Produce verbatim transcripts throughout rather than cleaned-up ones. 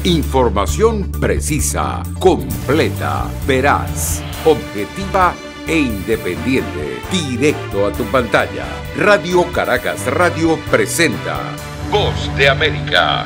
Información precisa, completa, veraz, objetiva e independiente. Directo a tu pantalla. Radio Caracas Radio presenta Voz de América.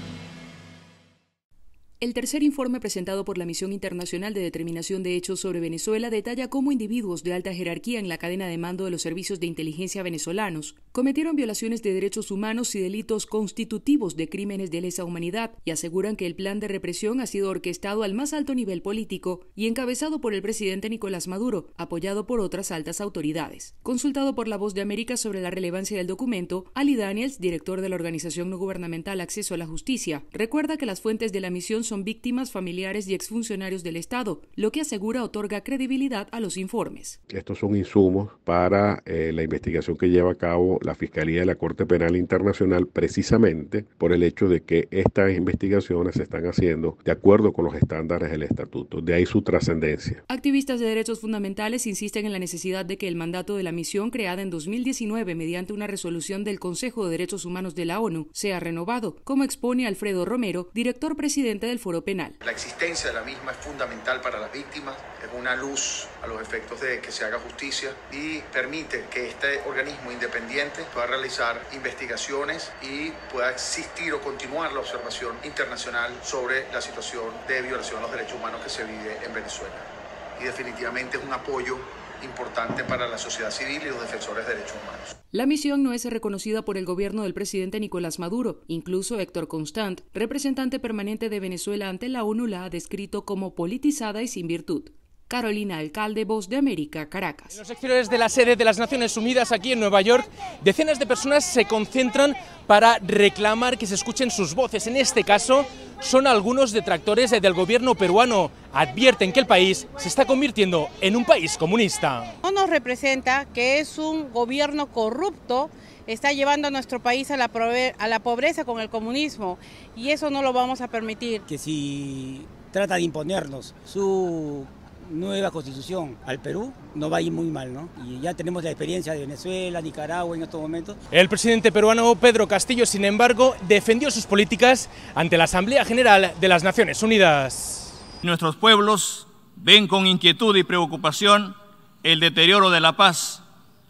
El tercer informe presentado por la Misión Internacional de Determinación de Hechos sobre Venezuela detalla cómo individuos de alta jerarquía en la cadena de mando de los servicios de inteligencia venezolanos cometieron violaciones de derechos humanos y delitos constitutivos de crímenes de lesa humanidad y aseguran que el plan de represión ha sido orquestado al más alto nivel político y encabezado por el presidente Nicolás Maduro, apoyado por otras altas autoridades. Consultado por La Voz de América sobre la relevancia del documento, Ali Daniels, director de la organización no gubernamental Acceso a la Justicia, recuerda que las fuentes de la misión son víctimas, familiares y exfuncionarios del Estado, lo que asegura otorga credibilidad a los informes. Estos son insumos para eh, la investigación que lleva a cabo la Fiscalía de la Corte Penal Internacional, precisamente por el hecho de que estas investigaciones se están haciendo de acuerdo con los estándares del Estatuto, de ahí su trascendencia. Activistas de derechos fundamentales insisten en la necesidad de que el mandato de la misión, creada en dos mil diecinueve mediante una resolución del Consejo de Derechos Humanos de la ONU, sea renovado, como expone Alfredo Romero, director presidente del Foro Penal. La existencia de la misma es fundamental para las víctimas, es una luz a los efectos de que se haga justicia y permite que este organismo independiente pueda realizar investigaciones y pueda existir o continuar la observación internacional sobre la situación de violación a los derechos humanos que se vive en Venezuela. Y definitivamente es un apoyo importante para la sociedad civil y los defensores de derechos humanos. La misión no es reconocida por el gobierno del presidente Nicolás Maduro. Incluso Héctor Constant, representante permanente de Venezuela ante la ONU, la ha descrito como politizada y sin virtud. Carolina Alcalde, Voz de América, Caracas. En los exteriores de la sede de las Naciones Unidas, aquí en Nueva York, decenas de personas se concentran para reclamar que se escuchen sus voces. En este caso, son algunos detractores del gobierno peruano. Advierten que el país se está convirtiendo en un país comunista. No nos representa que es un gobierno corrupto, está llevando a nuestro país a la, a la pobreza con el comunismo, y eso no lo vamos a permitir. Que si trata de imponernos su nueva constitución al Perú, no va a ir muy mal, ¿no? Y ya tenemos la experiencia de Venezuela, Nicaragua en estos momentos. El presidente peruano Pedro Castillo, sin embargo, defendió sus políticas ante la Asamblea General de las Naciones Unidas. Nuestros pueblos ven con inquietud y preocupación el deterioro de la paz,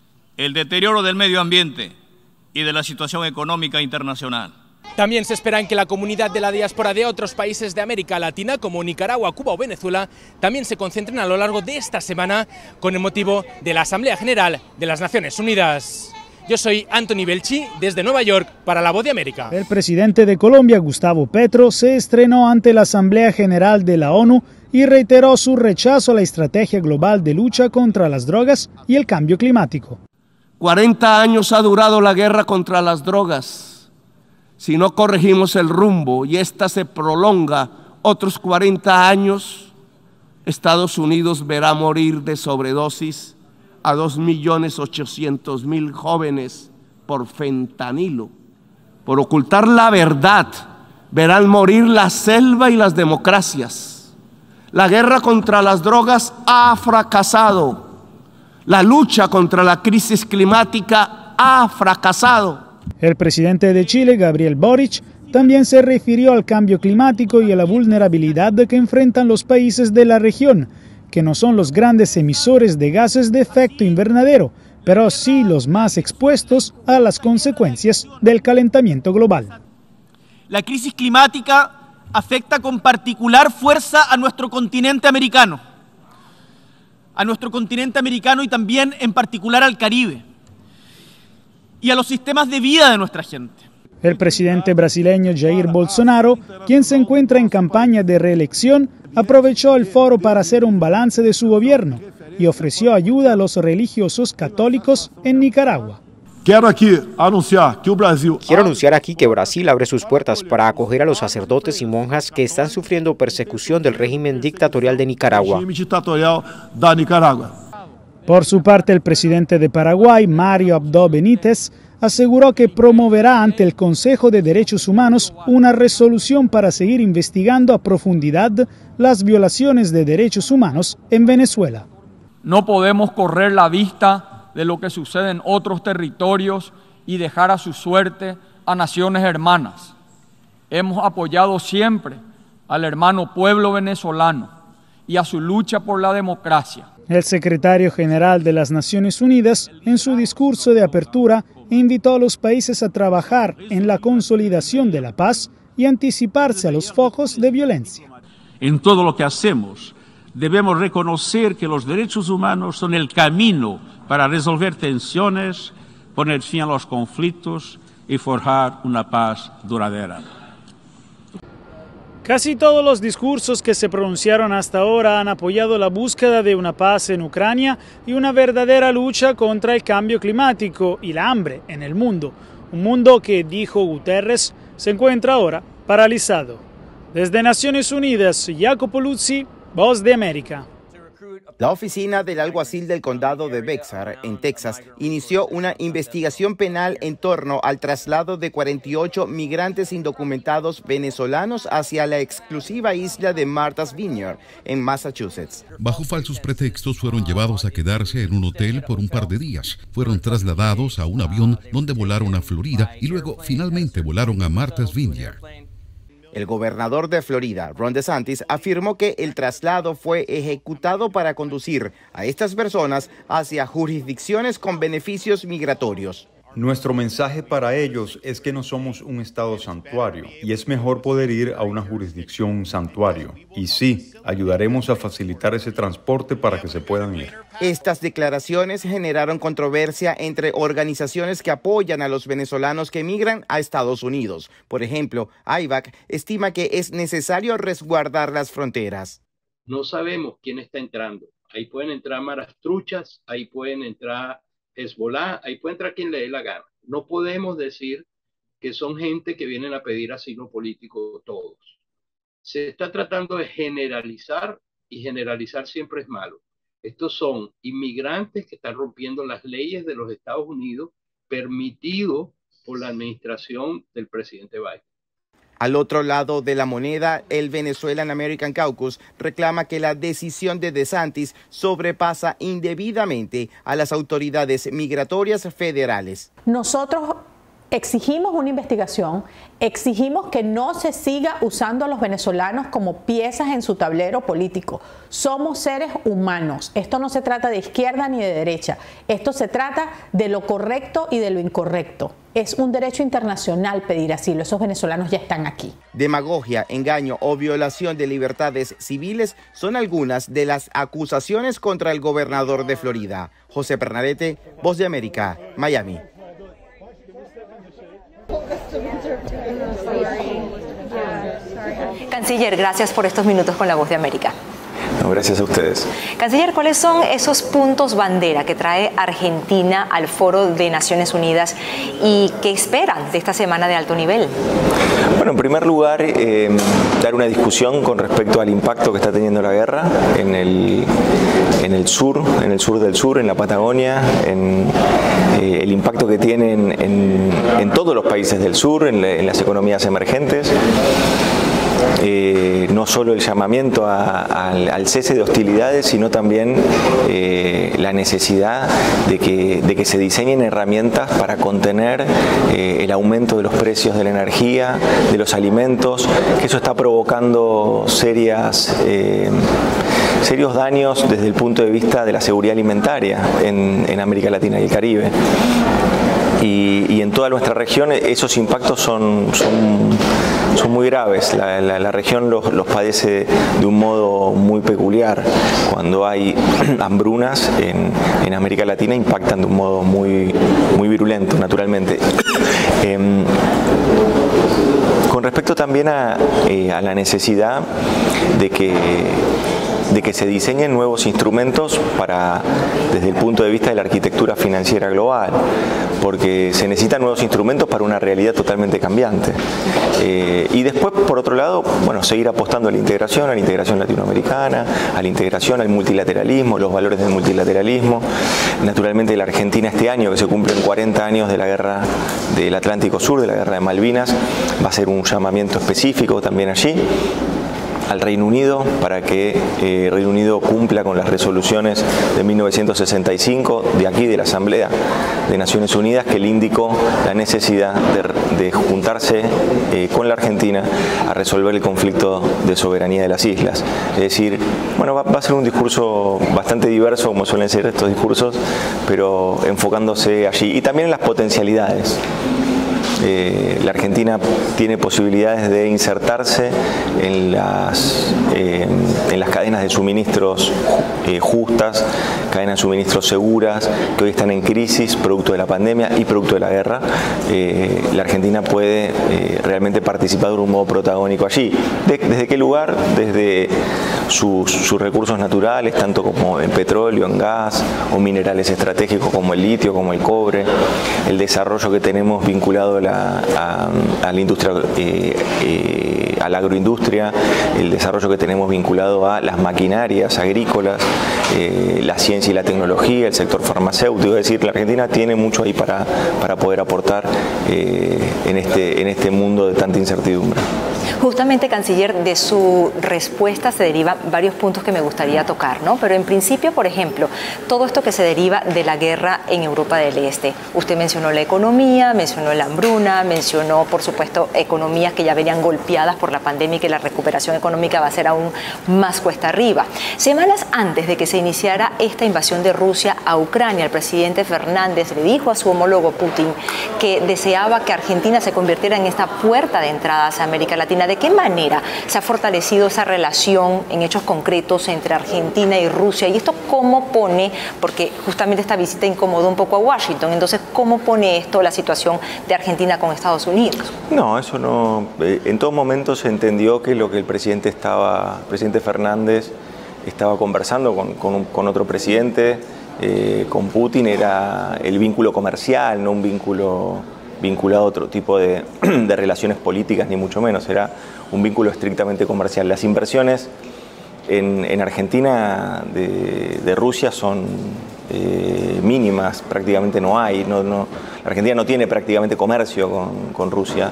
el deterioro del medio ambiente y de la situación económica internacional. También se espera en que la comunidad de la diáspora de otros países de América Latina, como Nicaragua, Cuba o Venezuela, también se concentren a lo largo de esta semana con el motivo de la Asamblea General de las Naciones Unidas. Yo soy Anthony Belchi, desde Nueva York, para La Voz de América. El presidente de Colombia, Gustavo Petro, se estrenó ante la Asamblea General de la ONU y reiteró su rechazo a la estrategia global de lucha contra las drogas y el cambio climático. cuarenta años ha durado la guerra contra las drogas. Si no corregimos el rumbo y esta se prolonga otros cuarenta años, Estados Unidos verá morir de sobredosis a dos millones ochocientos mil jóvenes por fentanilo. Por ocultar la verdad, verán morir la selva y las democracias. La guerra contra las drogas ha fracasado. La lucha contra la crisis climática ha fracasado. El presidente de Chile, Gabriel Boric, también se refirió al cambio climático y a la vulnerabilidad que enfrentan los países de la región, que no son los grandes emisores de gases de efecto invernadero, pero sí los más expuestos a las consecuencias del calentamiento global. La crisis climática afecta con particular fuerza a nuestro continente americano, a nuestro continente americano y también en particular al Caribe, y a los sistemas de vida de nuestra gente. El presidente brasileño Jair Bolsonaro, quien se encuentra en campaña de reelección, aprovechó el foro para hacer un balance de su gobierno y ofreció ayuda a los religiosos católicos en Nicaragua. Quiero aquí anunciar que el Brasil... Quiero anunciar aquí que Brasil abre sus puertas para acoger a los sacerdotes y monjas que están sufriendo persecución del régimen dictatorial de Nicaragua. dictatorial de Nicaragua. Por su parte, el presidente de Paraguay, Mario Abdo Benítez, aseguró que promoverá ante el Consejo de Derechos Humanos una resolución para seguir investigando a profundidad las violaciones de derechos humanos en Venezuela. No podemos correr la vista de lo que sucede en otros territorios y dejar a su suerte a naciones hermanas. Hemos apoyado siempre al hermano pueblo venezolano y a su lucha por la democracia. El secretario general de las Naciones Unidas, en su discurso de apertura, invitó a los países a trabajar en la consolidación de la paz y anticiparse a los focos de violencia. En todo lo que hacemos, debemos reconocer que los derechos humanos son el camino para resolver tensiones, poner fin a los conflictos y forjar una paz duradera. Casi todos los discursos que se pronunciaron hasta ahora han apoyado la búsqueda de una paz en Ucrania y una verdadera lucha contra el cambio climático y la hambre en el mundo. Un mundo que, dijo Guterres, se encuentra ahora paralizado. Desde Naciones Unidas, Jacopo Luzzi, Voz de América. La oficina del alguacil del condado de Bexar, en Texas, inició una investigación penal en torno al traslado de cuarenta y ocho migrantes indocumentados venezolanos hacia la exclusiva isla de Martha's Vineyard, en Massachusetts. Bajo falsos pretextos fueron llevados a quedarse en un hotel por un par de días. Fueron trasladados a un avión donde volaron a Florida y luego finalmente volaron a Martha's Vineyard. El gobernador de Florida, Ron DeSantis, afirmó que el traslado fue ejecutado para conducir a estas personas hacia jurisdicciones con beneficios migratorios. Nuestro mensaje para ellos es que no somos un estado santuario y es mejor poder ir a una jurisdicción santuario. Y sí, ayudaremos a facilitar ese transporte para que se puedan ir. Estas declaraciones generaron controversia entre organizaciones que apoyan a los venezolanos que emigran a Estados Unidos. Por ejemplo, I V A C estima que es necesario resguardar las fronteras. No sabemos quién está entrando. Ahí pueden entrar maras truchas, ahí pueden entrar Hezbollah, ahí puede entrar quien le dé la gana. No podemos decir que son gente que vienen a pedir asilo político todos. Se está tratando de generalizar y generalizar siempre es malo. Estos son inmigrantes que están rompiendo las leyes de los Estados Unidos permitido por la administración del presidente Biden. Al otro lado de la moneda, el Venezuelan American Caucus reclama que la decisión de DeSantis sobrepasa indebidamente a las autoridades migratorias federales. Nosotros exigimos una investigación, exigimos que no se siga usando a los venezolanos como piezas en su tablero político. Somos seres humanos. Esto no se trata de izquierda ni de derecha. Esto se trata de lo correcto y de lo incorrecto. Es un derecho internacional pedir asilo. Esos venezolanos ya están aquí. Demagogia, engaño o violación de libertades civiles son algunas de las acusaciones contra el gobernador de Florida. José Pernalete, Voz de América, Miami. Canciller, gracias por estos minutos con la Voz de América. No, gracias a ustedes. Canciller, ¿cuáles son esos puntos bandera que trae Argentina al Foro de Naciones Unidas y qué esperan de esta semana de alto nivel? Bueno, en primer lugar, eh, dar una discusión con respecto al impacto que está teniendo la guerra en el, en el sur, en el sur del sur, en la Patagonia, en eh, el impacto que tiene en, en, en todos los países del sur, en, en las economías emergentes. Eh, no solo el llamamiento a, a, al cese de hostilidades, sino también eh, la necesidad de que, de que se diseñen herramientas para contener eh, el aumento de los precios de la energía, de los alimentos, que eso está provocando serias, eh, serios daños desde el punto de vista de la seguridad alimentaria en, en América Latina y el Caribe. Y, y en toda nuestra región esos impactos son, son, son muy graves. La, la, la región los, los padece de un modo muy peculiar. Cuando hay hambrunas en, en América Latina impactan de un modo muy, muy virulento, naturalmente. Eh, con respecto también a, eh, a la necesidad de que de que se diseñen nuevos instrumentos para, desde el punto de vista de la arquitectura financiera global, porque se necesitan nuevos instrumentos para una realidad totalmente cambiante. Eh, y después, por otro lado, bueno, seguir apostando a la integración, a la integración latinoamericana, a la integración, al multilateralismo, los valores del multilateralismo. Naturalmente la Argentina este año, que se cumplen cuarenta años de la guerra del Atlántico Sur, de la guerra de Malvinas, va a ser un llamamiento específico también allí. al Reino Unido para que eh, Reino Unido cumpla con las resoluciones de mil novecientos sesenta y cinco de aquí, de la Asamblea de Naciones Unidas, que le indicó la necesidad de, de juntarse eh, con la Argentina a resolver el conflicto de soberanía de las islas. Es decir, bueno, va, va a ser un discurso bastante diverso, como suelen ser estos discursos, pero enfocándose allí y también en las potencialidades. Eh, la Argentina tiene posibilidades de insertarse en las, eh, en las cadenas de suministros eh, justas, cadenas de suministros seguras, que hoy están en crisis producto de la pandemia y producto de la guerra. Eh, la Argentina puede eh, realmente participar de un modo protagónico allí. ¿De, ¿Desde qué lugar? Desde sus, sus recursos naturales, tanto como en petróleo, en gas, o minerales estratégicos como el litio, como el cobre, el desarrollo que tenemos vinculado a la A, a la industria, eh, eh, a la agroindustria, el desarrollo que tenemos vinculado a las maquinarias agrícolas, eh, la ciencia y la tecnología, el sector farmacéutico. Es decir, la Argentina tiene mucho ahí para, para poder aportar eh, en, este, en este mundo de tanta incertidumbre. Justamente, canciller, de su respuesta se derivan varios puntos que me gustaría tocar, ¿no? Pero en principio, por ejemplo, todo esto que se deriva de la guerra en Europa del Este. Usted mencionó la economía, mencionó la hambruna, mencionó, por supuesto, economías que ya venían golpeadas por la pandemia y que la recuperación económica va a ser aún más cuesta arriba. Semanas antes de que se iniciara esta invasión de Rusia a Ucrania, el presidente Fernández le dijo a su homólogo Putin que deseaba que Argentina se convirtiera en esta puerta de entrada hacia América Latina. ¿De qué manera se ha fortalecido esa relación en hechos concretos entre Argentina y Rusia? Y esto, ¿cómo pone? Porque justamente esta visita incomodó un poco a Washington. Entonces, ¿cómo pone esto la situación de Argentina con Estados Unidos? No, eso no. En todo momento se entendió que lo que el presidente estaba, el presidente Fernández estaba conversando con, con, con otro presidente, eh, con Putin, era el vínculo comercial, no un vínculo vinculado a otro tipo de, de relaciones políticas, ni mucho menos. Era un vínculo estrictamente comercial. Las inversiones en, en Argentina de, de Rusia son eh, mínimas, prácticamente no hay. No, no, la Argentina no tiene prácticamente comercio con, con Rusia,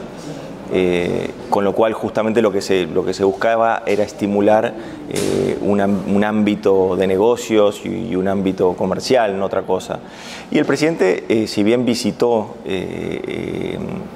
eh, con lo cual justamente lo que se, lo que se buscaba era estimular eh, una, un ámbito de negocios y, y un ámbito comercial, no otra cosa. Y el presidente, eh, si bien visitó eh,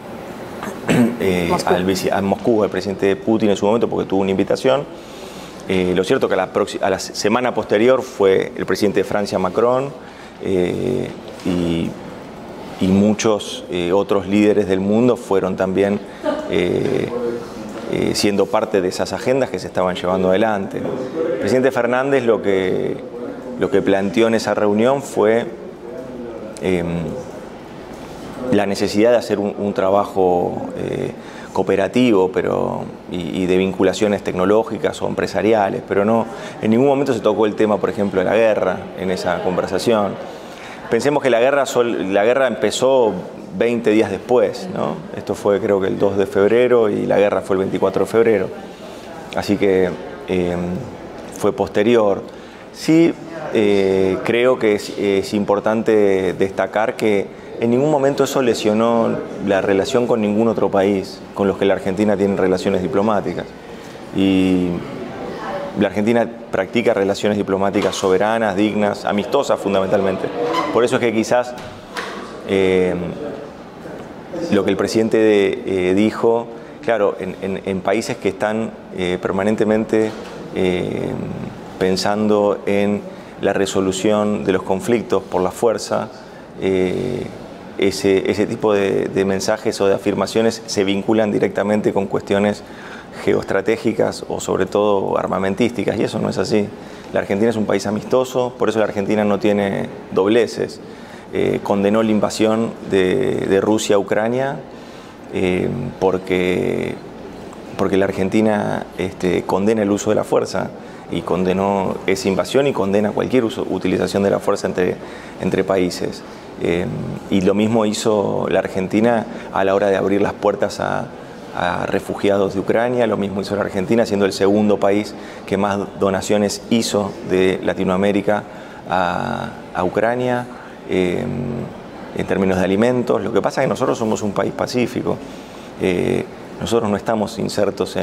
eh, eh, Moscú. Al, a Moscú, al presidente Putin en su momento, porque tuvo una invitación, eh, lo cierto que a la, a la semana posterior fue el presidente de Francia, Macron, eh, y, y muchos eh, otros líderes del mundo fueron también eh, eh, siendo parte de esas agendas que se estaban llevando adelante. El presidente Fernández lo que, lo que planteó en esa reunión fue Eh, la necesidad de hacer un, un trabajo eh, cooperativo pero, y, y de vinculaciones tecnológicas o empresariales, pero no, en ningún momento se tocó el tema, por ejemplo, de la guerra en esa conversación. Pensemos que la guerra, sol, la guerra empezó veinte días después, ¿no? Esto fue creo que el dos de febrero y la guerra fue el veinticuatro de febrero, así que eh, fue posterior. Sí, Eh, creo que es, es importante destacar que en ningún momento eso lesionó la relación con ningún otro país con los que la Argentina tiene relaciones diplomáticas. Y la Argentina practica relaciones diplomáticas soberanas, dignas, amistosas fundamentalmente. Por eso es que quizás eh, lo que el presidente de, eh, dijo, claro, en, en, en países que están eh, permanentemente eh, pensando en la resolución de los conflictos por la fuerza, eh, ese, ese tipo de, de mensajes o de afirmaciones se vinculan directamente con cuestiones geoestratégicas o sobre todo armamentísticas, y eso no es así. La Argentina es un país amistoso, por eso la Argentina no tiene dobleces. Eh, condenó la invasión de, de Rusia a Ucrania eh, porque, porque la Argentina este, condena el uso de la fuerza, y condenó esa invasión y condena cualquier uso, utilización de la fuerza entre, entre países. Eh, y lo mismo hizo la Argentina a la hora de abrir las puertas a, a refugiados de Ucrania, lo mismo hizo la Argentina, siendo el segundo país que más donaciones hizo de Latinoamérica a, a Ucrania, eh, en términos de alimentos. Lo que pasa es que nosotros somos un país pacífico, eh, nosotros no estamos insertos en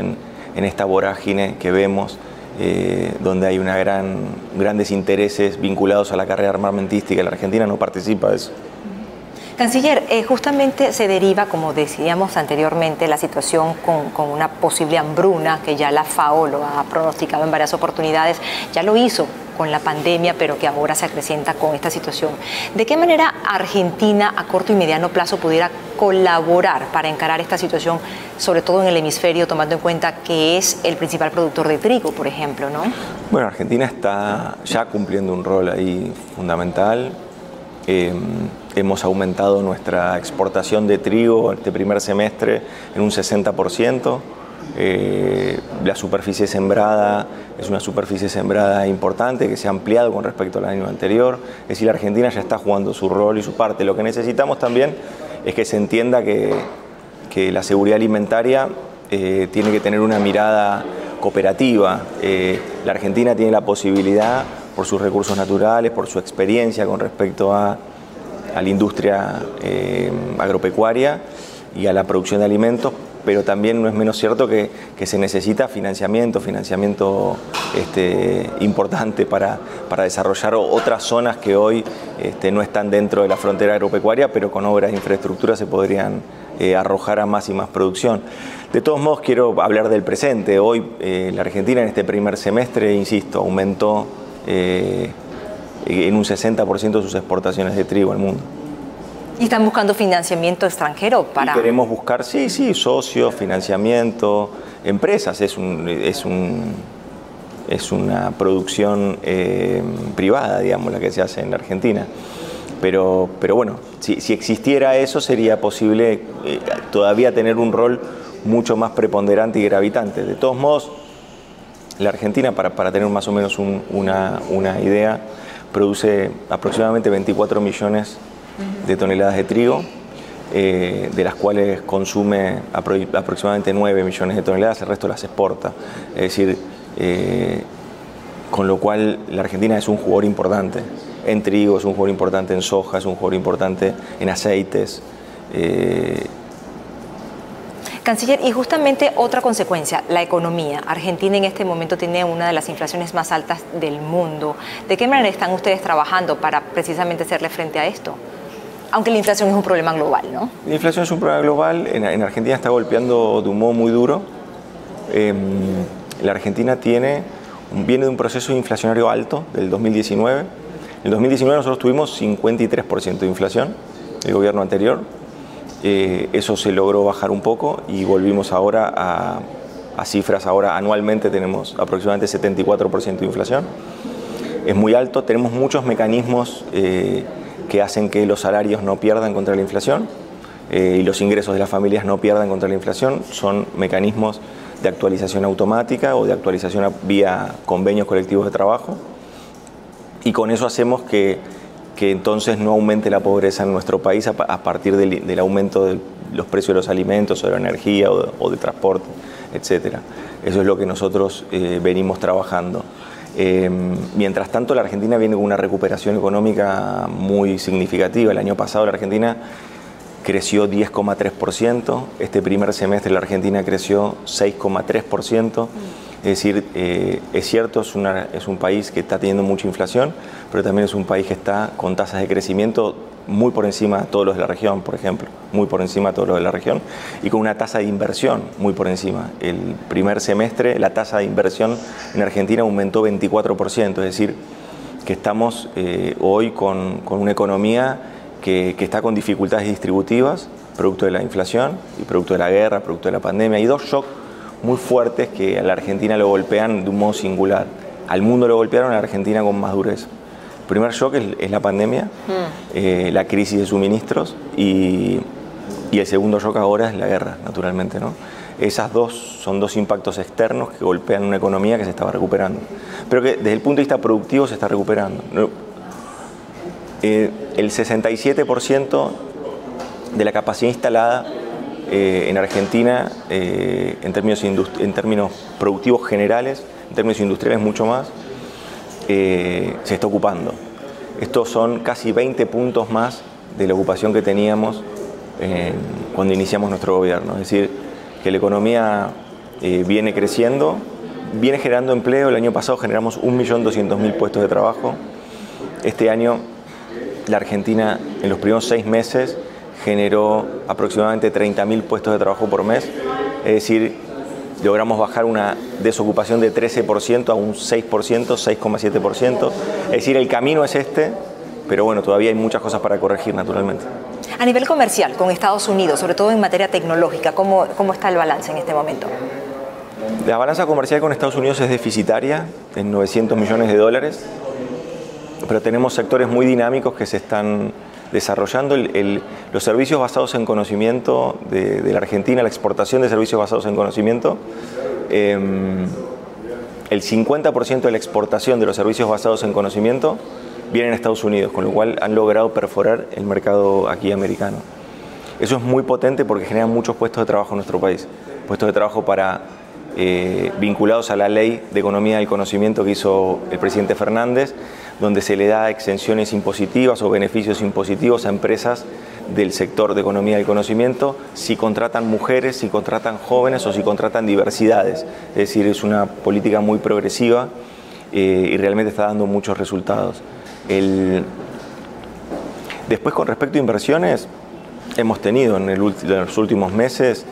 en esta vorágine que vemos, eh, donde hay una gran, grandes intereses vinculados a la carrera armamentística. La Argentina no participa de eso. Canciller, eh, justamente se deriva, como decíamos anteriormente, la situación con, con una posible hambruna, que ya la FAO lo ha pronosticado en varias oportunidades, ya lo hizo con la pandemia, pero que ahora se acrecienta con esta situación. ¿De qué manera Argentina a corto y mediano plazo pudiera colaborar para encarar esta situación, sobre todo en el hemisferio, tomando en cuenta que es el principal productor de trigo, por ejemplo, ¿no? Bueno, Argentina está ya cumpliendo un rol ahí fundamental. Eh, hemos aumentado nuestra exportación de trigo este primer semestre en un sesenta por ciento. Eh, la superficie sembrada es una superficie sembrada importante que se ha ampliado con respecto al año anterior. Es decir, la Argentina ya está jugando su rol y su parte. Lo que necesitamos también es que se entienda que, que la seguridad alimentaria eh, tiene que tener una mirada cooperativa. Eh, la Argentina tiene la posibilidad, por sus recursos naturales, por su experiencia con respecto a, a la industria eh, agropecuaria y a la producción de alimentos, pero también no es menos cierto que, que se necesita financiamiento, financiamiento este, importante para, para desarrollar otras zonas que hoy este, no están dentro de la frontera agropecuaria, pero con obras de infraestructura se podrían eh, arrojar a más y más producción. De todos modos, quiero hablar del presente. Hoy eh, la Argentina en este primer semestre, insisto, aumentó eh, en un sesenta por ciento sus exportaciones de trigo al mundo. ¿Y están buscando financiamiento extranjero para...? Y queremos buscar, sí, sí, socios, financiamiento, empresas. Es, un, es, un, es una producción eh, privada, digamos, la que se hace en la Argentina. Pero, pero bueno, si, si existiera eso, sería posible eh, todavía tener un rol mucho más preponderante y gravitante. De todos modos, la Argentina, para, para tener más o menos un, una, una idea, produce aproximadamente veinticuatro millones de toneladas de trigo, eh, de las cuales consume apro aproximadamente nueve millones de toneladas, el resto las exporta. Es decir, eh, con lo cual la Argentina es un jugador importante en trigo, es un jugador importante en soja, es un jugador importante en aceites. Eh, Canciller, y justamente otra consecuencia, la economía. Argentina en este momento tiene una de las inflaciones más altas del mundo. ¿De qué manera están ustedes trabajando para precisamente hacerle frente a esto? Aunque la inflación es un problema global, ¿no? La inflación es un problema global. En, en Argentina está golpeando de un modo muy duro. Eh, la Argentina tiene, viene de un proceso inflacionario alto del dos mil diecinueve. En el dos mil diecinueve nosotros tuvimos cincuenta y tres por ciento de inflación, el gobierno anterior. Eh, eso se logró bajar un poco y volvimos ahora a, a cifras. Ahora anualmente tenemos aproximadamente setenta y cuatro por ciento de inflación. Es muy alto. Tenemos muchos mecanismos eh, que hacen que los salarios no pierdan contra la inflación eh, y los ingresos de las familias no pierdan contra la inflación. Son mecanismos de actualización automática o de actualización vía convenios colectivos de trabajo, y con eso hacemos que, que entonces no aumente la pobreza en nuestro país a, a partir del, del aumento de los precios de los alimentos o de la energía o de, o de transporte, etcétera. Eso es lo que nosotros eh, venimos trabajando. Eh, mientras tanto, la Argentina viene con una recuperación económica muy significativa. El año pasado la Argentina creció diez coma tres por ciento, este primer semestre la Argentina creció seis coma tres por ciento. Es decir, eh, es cierto, es, una, es un país que está teniendo mucha inflación, pero también es un país que está con tasas de crecimiento muy por encima de todos los de la región, por ejemplo, muy por encima de todos los de la región, y con una tasa de inversión muy por encima. El primer semestre la tasa de inversión en Argentina aumentó veinticuatro por ciento, es decir, que estamos eh, hoy con, con una economía que, que está con dificultades distributivas, producto de la inflación y producto de la guerra, producto de la pandemia, y dos shocks muy fuertes que a la Argentina lo golpean de un modo singular. Al mundo lo golpearon, a la Argentina con más dureza. El primer shock es, es la pandemia, mm. eh, la crisis de suministros, y, y el segundo shock ahora es la guerra, naturalmente, ¿no? Esas dos son dos impactos externos que golpean una economía que se estaba recuperando, pero que desde el punto de vista productivo se está recuperando. Eh, el sesenta y siete por ciento de la capacidad instalada eh, en Argentina, eh, en, términos en términos productivos generales, en términos industriales mucho más, eh, se está ocupando. Estos son casi veinte puntos más de la ocupación que teníamos eh, cuando iniciamos nuestro gobierno. Es decir, que la economía eh, viene creciendo, viene generando empleo. El año pasado generamos un millón doscientos mil puestos de trabajo. Este año la Argentina en los primeros seis meses generó aproximadamente treinta mil puestos de trabajo por mes, es decir, logramos bajar una desocupación de trece por ciento a un seis por ciento, seis coma siete por ciento, es decir, el camino es este, pero bueno, todavía hay muchas cosas para corregir naturalmente. A nivel comercial con Estados Unidos, sobre todo en materia tecnológica, ¿cómo, cómo está el balance en este momento? La balanza comercial con Estados Unidos es deficitaria en novecientos millones de dólares, pero tenemos sectores muy dinámicos que se están desarrollando. El, el, los servicios basados en conocimiento de, de la Argentina, la exportación de servicios basados en conocimiento, eh, el cincuenta por ciento de la exportación de los servicios basados en conocimiento viene en Estados Unidos, con lo cual han logrado perforar el mercado aquí americano. Eso es muy potente porque genera muchos puestos de trabajo en nuestro país, puestos de trabajo para eh, vinculados a la ley de economía del conocimiento que hizo el presidente Fernández, donde se le da exenciones impositivas o beneficios impositivos a empresas del sector de economía del conocimiento si contratan mujeres, si contratan jóvenes o si contratan diversidades. Es decir, es una política muy progresiva eh, y realmente está dando muchos resultados. El... Después, con respecto a inversiones, hemos tenido en, el en los últimos meses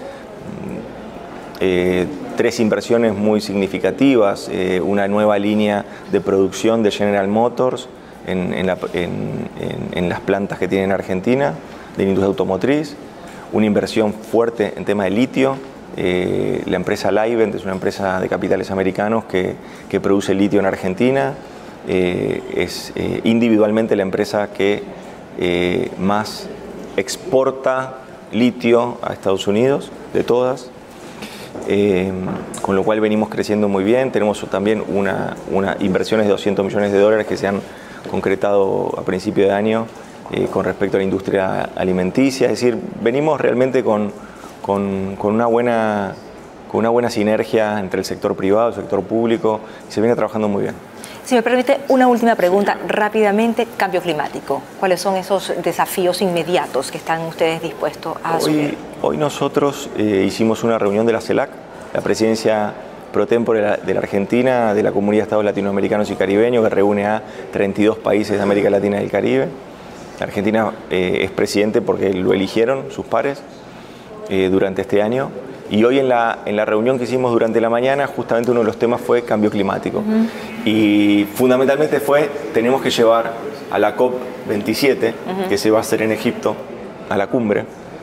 eh, tres inversiones muy significativas, eh, una nueva línea de producción de General Motors en, en, la, en, en, en las plantas que tiene en Argentina, de la industria automotriz, una inversión fuerte en tema de litio. Eh, la empresa Livent es una empresa de capitales americanos que, que produce litio en Argentina, eh, es eh, individualmente la empresa que eh, más exporta litio a Estados Unidos, de todas. Eh, con lo cual venimos creciendo muy bien. Tenemos también una, una inversiones de doscientos millones de dólares que se han concretado a principio de año eh, con respecto a la industria alimenticia. Es decir, venimos realmente con, con, con, una buena, con una buena sinergia entre el sector privado y el sector público y se viene trabajando muy bien. Si me permite, una última pregunta rápidamente. Cambio climático. ¿Cuáles son esos desafíos inmediatos que están ustedes dispuestos a asumir? Hoy, hoy nosotros eh, hicimos una reunión de la CELAC, la presidencia pro tempore de la, de la Argentina, de la Comunidad de Estados Latinoamericanos y Caribeños, que reúne a treinta y dos países de América Latina y del Caribe. La Argentina eh, es presidente porque lo eligieron sus pares eh, durante este año. Y hoy en la, en la reunión que hicimos durante la mañana, justamente uno de los temas fue cambio climático. Uh-huh. Y fundamentalmente fue, tenemos que llevar a la COP veintisiete, uh-huh, que se va a hacer en Egipto, a la cumbre,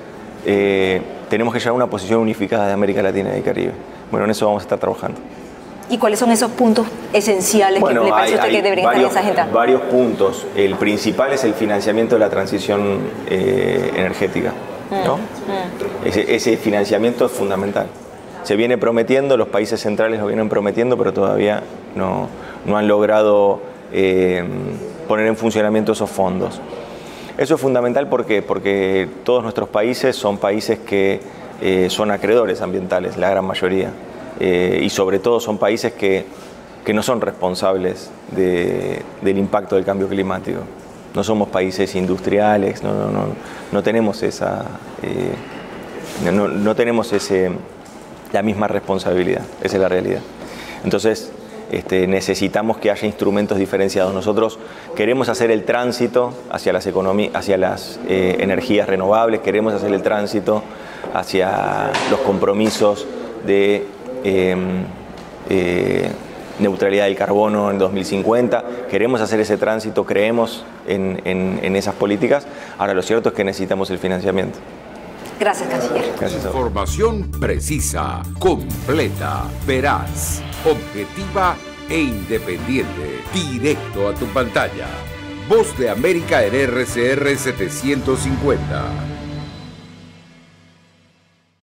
eh, tenemos que llevar una posición unificada de América Latina y el Caribe. Bueno, en eso vamos a estar trabajando. ¿Y cuáles son esos puntos esenciales bueno, que le parece a usted que deberían varios, estar en esa agenda? Varios puntos. El principal es el financiamiento de la transición eh, energética, ¿no? Mm. Ese, ese financiamiento es fundamental. Se viene prometiendo, los países centrales lo vienen prometiendo, pero todavía no, no han logrado eh, poner en funcionamiento esos fondos. Eso es fundamental ¿por qué? Porque todos nuestros países son países que eh, son acreedores ambientales, la gran mayoría, eh, y sobre todo son países que, que no son responsables de, del impacto del cambio climático. No somos países industriales, no, no, no, no tenemos esa, eh, no, no tenemos ese, la misma responsabilidad, esa es la realidad. Entonces, este, necesitamos que haya instrumentos diferenciados. Nosotros queremos hacer el tránsito hacia las, economías, hacia las eh, energías renovables, queremos hacer el tránsito hacia los compromisos de eh, eh, neutralidad del carbono en dos mil cincuenta, queremos hacer ese tránsito, creemos en, en, en esas políticas. Ahora lo cierto es que necesitamos el financiamiento. Gracias, canciller. Gracias a vos. Información precisa, completa, veraz, objetiva e independiente. Directo a tu pantalla. Voz de América en R C R setecientos cincuenta.